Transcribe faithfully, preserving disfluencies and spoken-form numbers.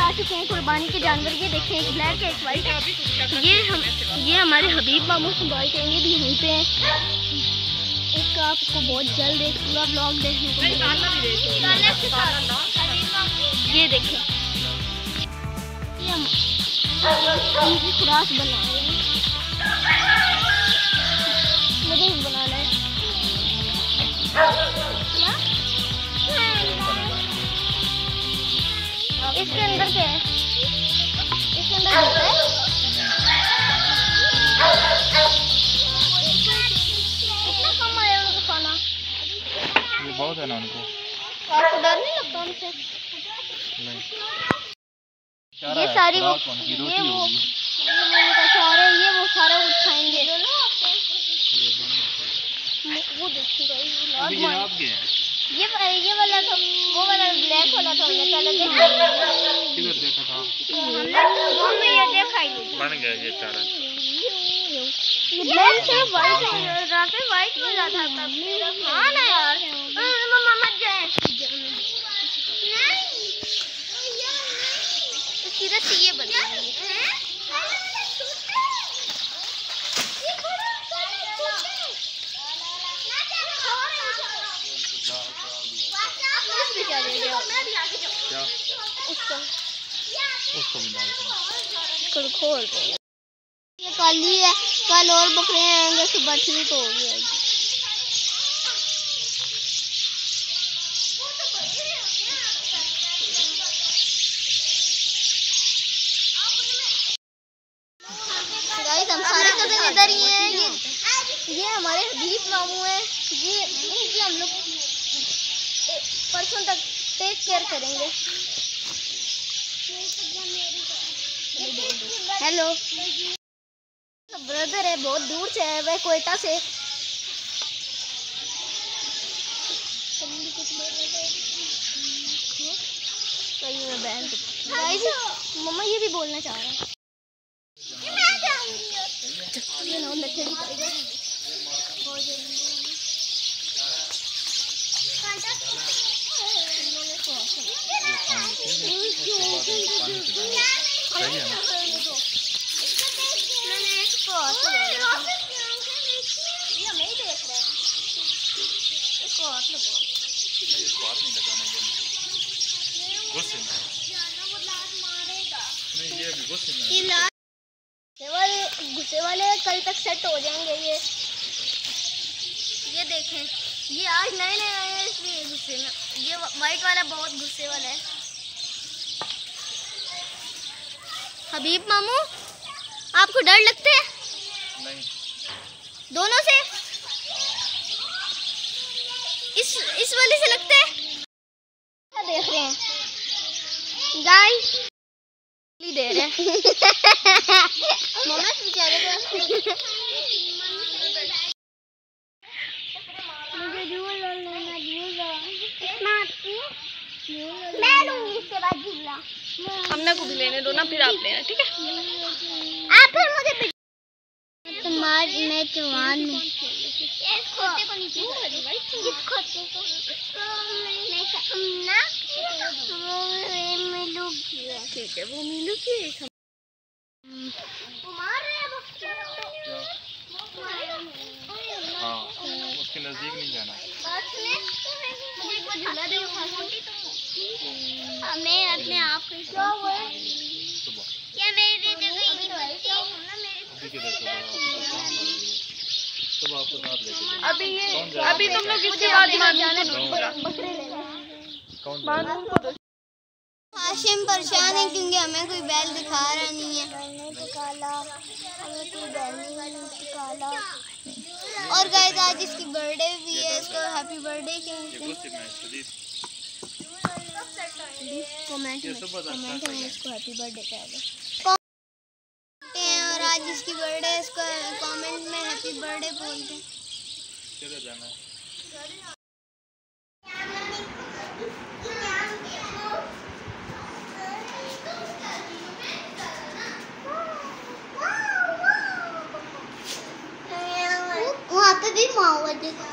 आ चुके हैं कुर्बानी के जानवर। ये देखें, एक ब्लैक है, एक वाइट है। ये हम ये हमारे हबीब मामू से बाइक है, ये भी यहीं पे हैं। इसका आपको बहुत जल्द एक पूरा ब्लॉग देखने को मिलेगा। ये देखें, ये हम इनकी खुराक बना रहे हैं। मुझे भी बनाना है। इसके अंदर क्या है? इसके अंदर क्या है? इतना कम आया उनको खाना। ये बहुत है ना उनको। आपको डर नहीं लगता उनसे? नहीं। ये सारी वो ये वो ये वो उनका चारा है, ये वो सारा कुछ खाएंगे। वो देखिएगा, ये ये वाला तो वो वाला ब्लैक वाला था, हमने पहले देखा। किधर देखा था? हमने वो में ये देखा ही बन गया ये चारा। ये ब्लैक से वाइट है, रात में वाइट वाला था तब। हां ना यार, मम्मा मत जाए। नहीं सीधा से ये बन गया है। क्या? उसको उसको भी डाल दो। इसको खोल दो। ये कल ही है, कल और बकरे आएंगे, सुबह ठीक हो गया। गाइस हम सारे कदम इधर ही हैं। ये ये हमारे हबीब मामू हैं। ये इनकी हम लोग परसों तक टेक केयर करेंगे। हेलो, ब्रदर है, बहुत दूर से है, वह कोयटा से। गाइस मम्मा ये भी बोलना चाह रहा है। ये ना नखे दिखाएगा। गुस्से वाले कल तक सेट हो जाएंगे। ये ये देखें, ये आज नए नए आए हैं इसलिए गुस्से में। ये वाइट वाला बहुत गुस्से वाला है। हबीब मामू आपको डर लगता है? नहीं। दोनों से? इस इस वाले से लगता है? क्या देख रहे हैं गाइस? दे रहे हैं मम्मा से बेचारे को। मुझे झूला लेना, झूला मैं लूंगी इसके बाद झूला। हमने को भी लेने दो ना, फिर आप लेना, ठीक है? आप फिर मुझे तुम्हार मैं जवान हूँ। इस खोते को नीचे कर दो भाई, इस खोते को ना वो मिलू की है। ठीक है, वो मिलू की वो मार रहे हैं बच्चे। हाँ, उसके नजदीक नहीं जाना। मुझे एक बार झूला दे उठा सकती तुम? मैं अपने आप को क्या हुआ है? क्या मेरी जगह ही नहीं है ना मेरी? सब आपको साथ लेके अभी ये अभी तुम लोग इसके बाद जाने दो। हाशिम परेशान है क्योंकि हमें कोई बैल दिखा रहा नहीं है। हमें कोई बैल नहीं निकाला। और गाइस आज इसकी बर्थडे भी है, इसको हैप्पी बर्थडे कहते हैं। कमेंट में कमेंट में इसको हैप्पी बर्थडे कह दो। और आज इसकी बर्थडे है, इसको कमेंट में हैप्पी बर्थडे बोलते हैं। किधर जाना है? वहाँ तो दी माँ